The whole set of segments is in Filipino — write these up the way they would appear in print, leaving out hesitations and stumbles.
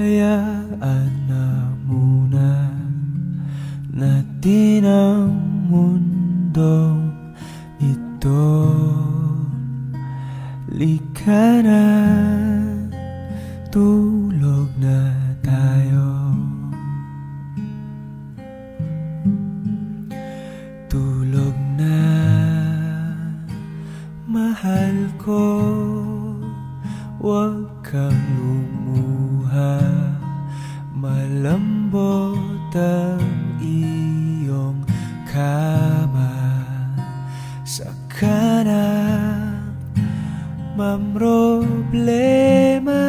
Hayaan na muna natin ang mundong ito. Lika na, tulog na tayo. Tulog na, mahal ko. Huwag kang lumuha, malambot ang iyong kama. Saka na mamroblema.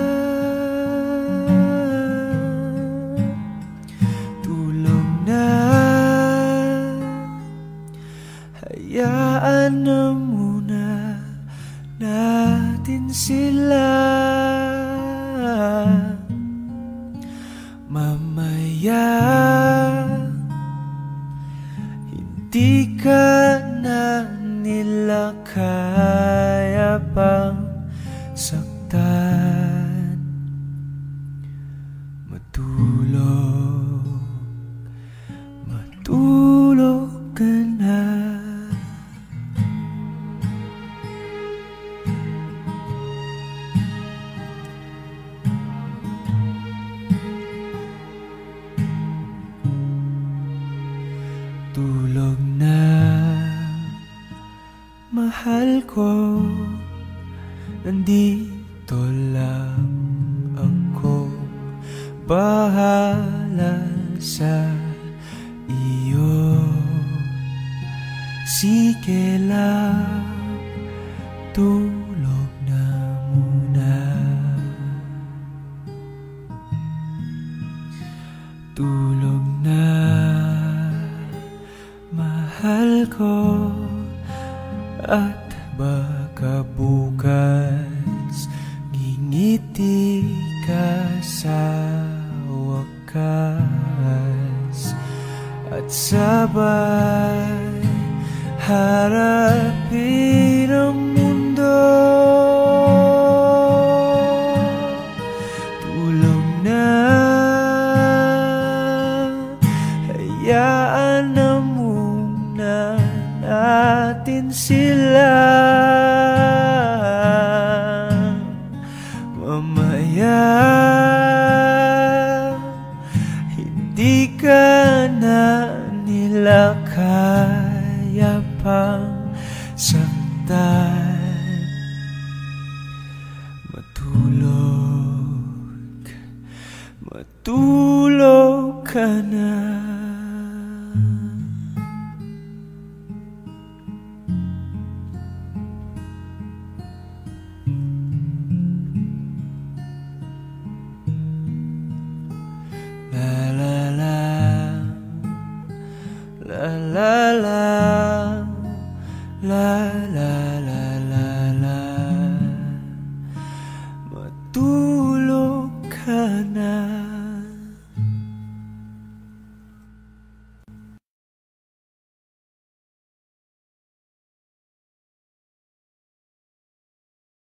Tulog na, hayaan na muna natin sila. Mamaya hindi ka na nila kaya pang saktan. Matulog, matulog ka na. Tulog na, mahal ko. Nandito lang ako, bahala sa iyo. Sige lang, tulog na muna. Tulog na, mahal ko. At baka bukas ngingiti ka sa wakas, at sabay harapin ang mundo. Tulog na, hayaan na muna natin sila. Mamaya hindi ka na nila kaya pang saktan. Matulog, matulog ka na. La la la, la la.